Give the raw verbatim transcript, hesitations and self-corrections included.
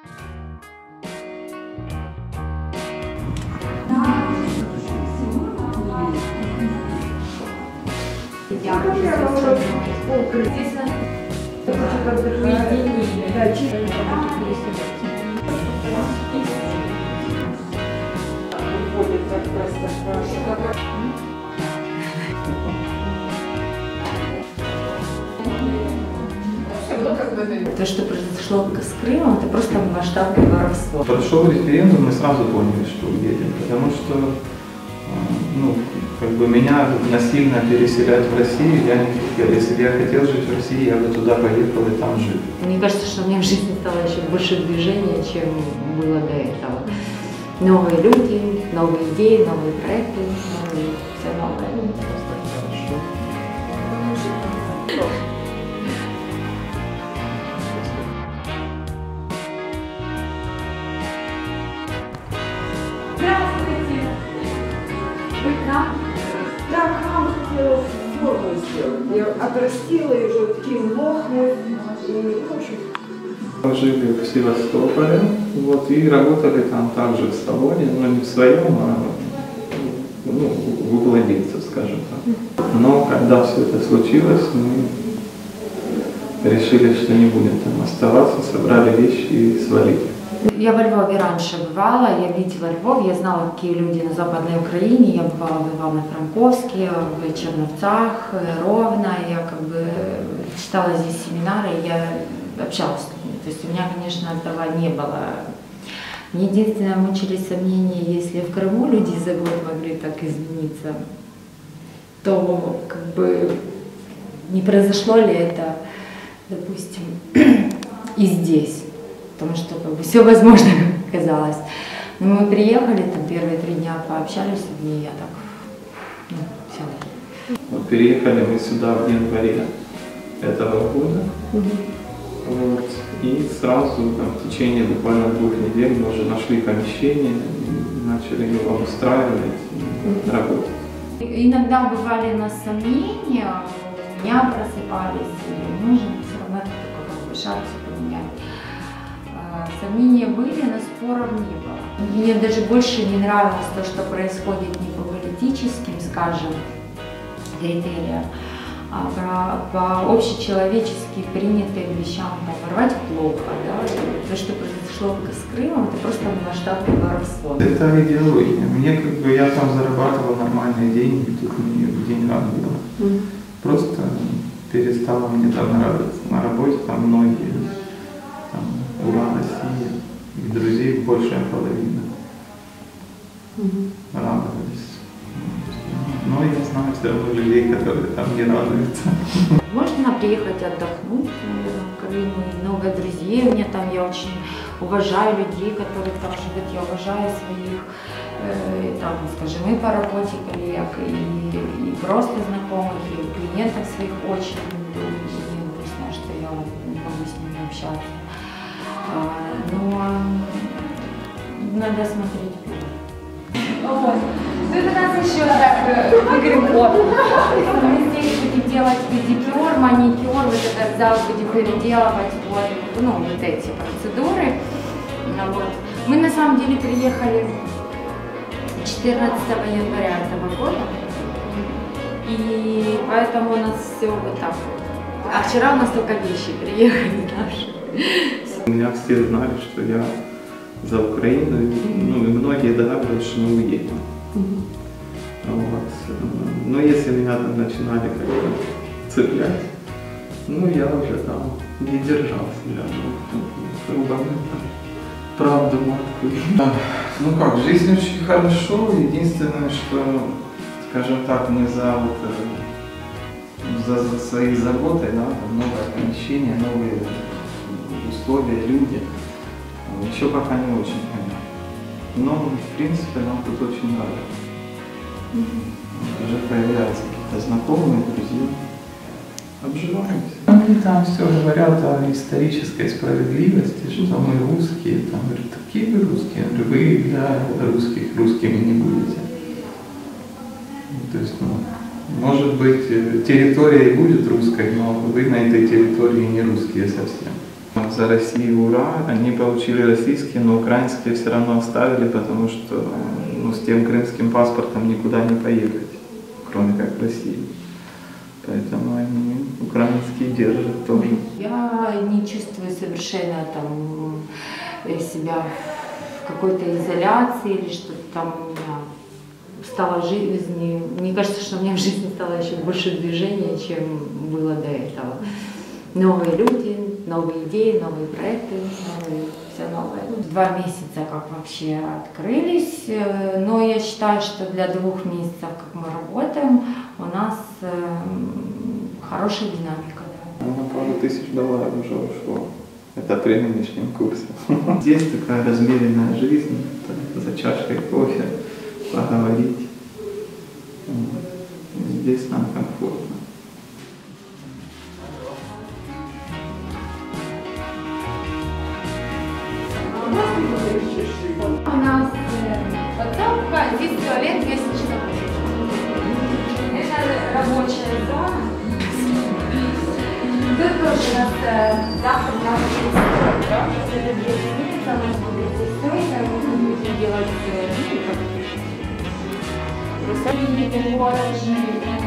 То, что произошло с Крымом, это просто масштабное воровство. Прошел референдум, мы сразу поняли, что уедем, потому что ну, как бы меня насильно переселять в Россию я не хотел. Если бы я хотел жить в России, я бы туда поехал и там жил. Мне кажется, что у меня в жизни стало еще больше движения, чем было до этого. Новые люди, новые идеи, новые проекты, новые, все новое. Хорошо. Здравствуйте! Вы к нам? Да, к нам хотела форму сделать. Я отрастила ее уже таким лохмой. И, в общем... Жили в Севастополе, вот, и работали там также в салоне, но не в своем, а ну, у владельцев, скажем так. Но когда все это случилось, мы решили, что не будем там оставаться, собрали вещи и свалили. Я во Львове раньше бывала, я видела Львов, я знала, какие люди на Западной Украине, я бывала в Ивано-Франковске, в Черновцах, Ровно, я как бы читала здесь семинары, я общалась с людьми. То есть у меня, конечно, этого не было. Мне единственное мучились сомнения, если в Крыму люди за год могли так измениться, то как бы не произошло ли это, допустим, и здесь. Потому что как бы все возможно, как казалось. Но мы приехали, там первые три дня пообщались с людьми, и я так, ну, все. Вот переехали мы сюда в январе этого года. Mm-hmm. Вот, и сразу там, в течение буквально двух недель мы уже нашли помещение, начали его обустраивать и mm-hmm. работать. Иногда бывали у нас сомнения, у меня просыпались, и мужа все равно это такой шаг все поменять. Сомнения были, но споров не было. Мне даже больше не нравилось то, что происходит не по политическим, скажем, критериям, а по, по общечеловечески принятым вещам. Воровать плохо, да? То, что произошло с Крымом, это просто масштабное воровство. Это идеология. Мне как бы, я там зарабатывал нормальные деньги, тут мне день рад было. Mm. Просто перестало мне там нравиться. На работе там многие. Ура, Россия, и друзей большая половина угу. радовались. Но я знаю все равно людей, которые там не радуются. Можно приехать отдохнуть, наверное, в Крым, много друзей у меня там, я очень уважаю людей, которые там живут, я уважаю своих, э, там, скажем, и по работе коллег, и, и просто знакомых, и клиентов своих очень люблю, и мне грустно, что я не могу с ними общаться. Но надо смотреть вперед. Вот. Тут у нас еще так выгребот. Мы здесь будем делать педикюр, маникюр, вот этот зал будем переделывать, вот, ну, вот эти процедуры. Вот. Мы на самом деле приехали четырнадцатого января этого года, и поэтому у нас все вот так вот. А вчера у нас только вещи приехали наши. У меня все знали, что я за Украину, ну и многие догадывались, что мы уедем. Mm-hmm. Вот. Но если меня там начинали как-то цеплять, ну я уже там не держал себя, ну, рубами правду матку. Ну как, жизнь очень хорошо, единственное, что, скажем так, мы за, вот, за, за своей заботой, да, там новое помещение, новые условия, люди, еще пока не очень понятно. Но, в принципе, нам тут очень нравится. Mm-hmm. Уже появляются какие-то знакомые, друзья. Обживаемся. Они там все говорят о исторической справедливости, что мы русские. Там говорят, такие вы русские, вы для русских русскими не будете. То есть, ну, может быть, территория и будет русской, но вы на этой территории не русские совсем. за Россию ура, они получили российские, но украинские все равно оставили, потому что ну, с тем крымским паспортом никуда не поехать, кроме как в Россию. Поэтому они украинские держат тоже. Я не чувствую совершенно там себя в какой-то изоляции или что-то там у меня стало в жизни. Мне кажется, что у меня в жизни стало еще больше движения, чем было до этого. Новые люди, новые идеи, новые проекты, новые, все новое. Два месяца как вообще открылись, но я считаю, что для двух месяцев, как мы работаем, у нас э, хорошая динамика. Да. На пару тысяч долларов уже ушло. Это при нынешнем курсе. Здесь такая размеренная жизнь, за чашкой кофе, поговорить. Здесь нам комфортно. У нас подсобка, здесь туалет, если что. Это рабочая зона. Тут тоже у нас завтра рабочая стройка. Это две минуты, у нас будет стройка, мы будем делать просто видите, город,